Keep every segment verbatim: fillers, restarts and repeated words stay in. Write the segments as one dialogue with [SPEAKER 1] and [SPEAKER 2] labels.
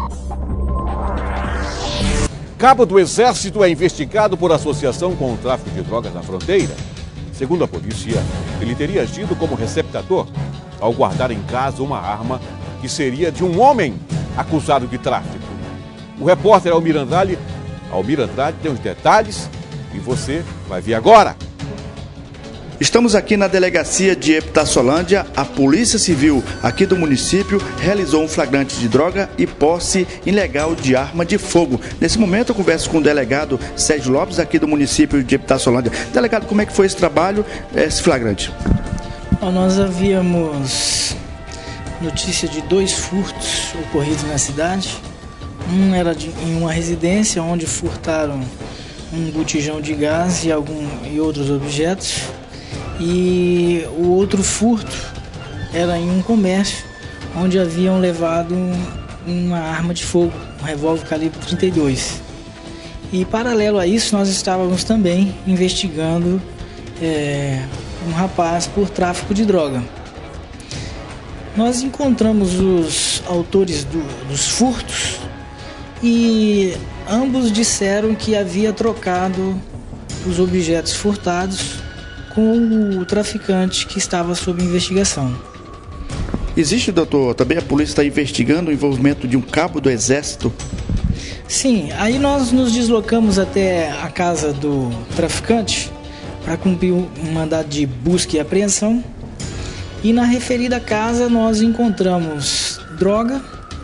[SPEAKER 1] Cabo do Exército é investigado por associação com o tráfico de drogas na fronteira. Segundo a polícia, ele teria agido como receptador ao guardar em casa uma arma que seria de um homem acusado de tráfico. O repórter Almir Andrade, Almir Andrade tem os detalhes e você vai ver agora.
[SPEAKER 2] Estamos aqui na delegacia de Epitassolândia. A Polícia Civil aqui do município realizou um flagrante de droga e posse ilegal de arma de fogo. Nesse momento eu converso com o delegado Sérgio Lopes aqui do município de Epitassolândia. Delegado, como é que foi esse trabalho, esse flagrante?
[SPEAKER 3] Bom, nós havíamos notícia de dois furtos ocorridos na cidade. Um era de, em uma residência onde furtaram um botijão de gás e, algum, e outros objetos. E o outro furto era em um comércio onde haviam levado uma arma de fogo, um revólver calibre trinta e dois. E paralelo a isso nós estávamos também investigando é, um rapaz por tráfico de droga. Nós encontramos os autores do, dos furtos e ambos disseram que havia trocado os objetos furtados com o traficante que estava sob investigação.
[SPEAKER 2] Existe, doutor, também a polícia está investigando o envolvimento de um cabo do Exército?
[SPEAKER 3] Sim, aí nós nos deslocamos até a casa do traficante para cumprir um mandado de busca e apreensão. E na referida casa nós encontramos droga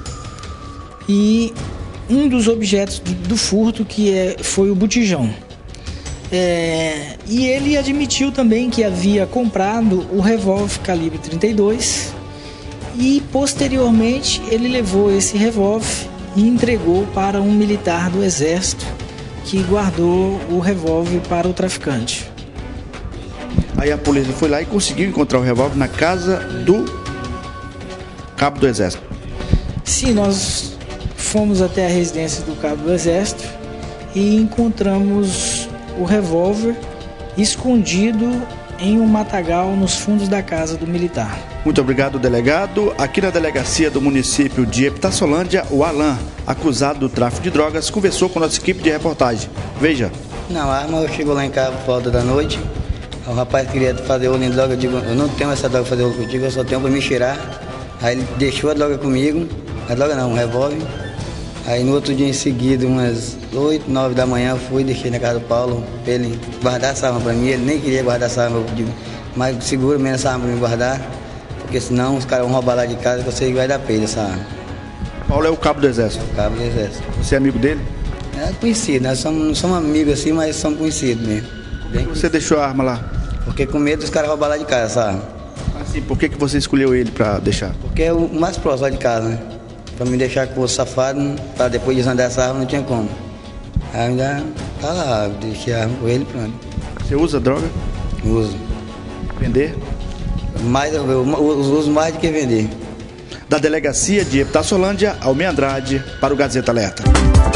[SPEAKER 3] e um dos objetos do, do furto, que é, foi o botijão. É, e ele admitiu também que havia comprado o revólver calibre trinta e dois e posteriormente ele levou esse revólver e entregou para um militar do Exército que guardou o revólver para o traficante.
[SPEAKER 2] Aí a polícia foi lá e conseguiu encontrar o revólver na casa do cabo do Exército?
[SPEAKER 3] Sim, nós fomos até a residência do cabo do Exército e encontramos o revólver escondido em um matagal nos fundos da casa do militar.
[SPEAKER 2] Muito obrigado, delegado. Aqui na delegacia do município de Epitassolândia, o Alan, acusado do tráfico de drogas, conversou com a nossa equipe de reportagem. Veja.
[SPEAKER 4] Não, a arma chegou lá em casa por volta da noite. O rapaz queria fazer olho em droga. Eu digo, eu não tenho essa droga para fazer olho contigo, eu só tenho para me cheirar. Aí ele deixou a droga comigo. A droga não, um revólver. Aí no outro dia em seguida, umas oito, nove da manhã, eu fui e deixei na casa do Paulo para ele guardar essa arma para mim. Ele nem queria guardar essa arma, eu digo, mas segura mesmo essa arma para me guardar, porque senão os caras vão roubar lá de casa e você vai dar perda essa arma.
[SPEAKER 2] Paulo é o cabo do Exército?
[SPEAKER 4] O cabo do Exército.
[SPEAKER 2] Você é amigo dele?
[SPEAKER 4] É conhecido, nós somos, não somos amigos assim, mas somos conhecidos mesmo. Bem
[SPEAKER 2] você deixou a arma lá?
[SPEAKER 4] Porque com medo dos caras roubar lá de casa essa arma.
[SPEAKER 2] Assim, por que, que você escolheu ele para deixar?
[SPEAKER 4] Porque é o mais próximo lá de casa, né? Para me deixar com o safado, para depois desandar essa arma não tinha como. Aí ainda tá lá, deixei a arma com ele, pronto.
[SPEAKER 2] Você usa droga?
[SPEAKER 4] Uso.
[SPEAKER 2] Vender?
[SPEAKER 4] Mais, eu, eu uso mais do que vender.
[SPEAKER 2] Da delegacia de Epitassolândia, Almir Andrade, para o Gazeta Alerta.